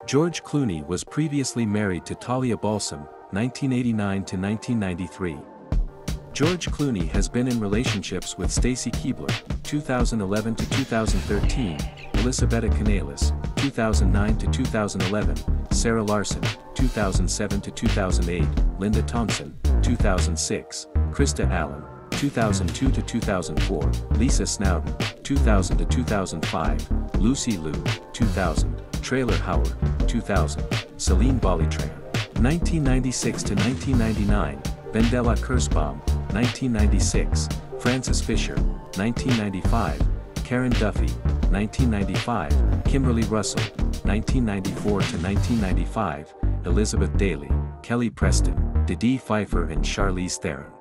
George Clooney was previously married to Talia Balsam, 1989 to 1993. George Clooney has been in relationships with Stacy Keibler, 2011 to 2013, Elisabetta Canales, 2009 to 2011, Sarah Larson, 2007 to 2008, Linda Thompson, 2006, Krista Allen, 2002 to 2004, Lisa Snowden, 2000 to 2005, Lucy Liu, 2000, Trailer Howard, 2000, Celine Balitran, 1996 to 1999, Vendela Kurzbaum, 1996, Frances Fisher, 1995, Karen Duffy, 1995, Kimberly Russell, 1994 to 1995, Elizabeth Daly, Kelly Preston, Dede Pfeiffer and Charlize Theron.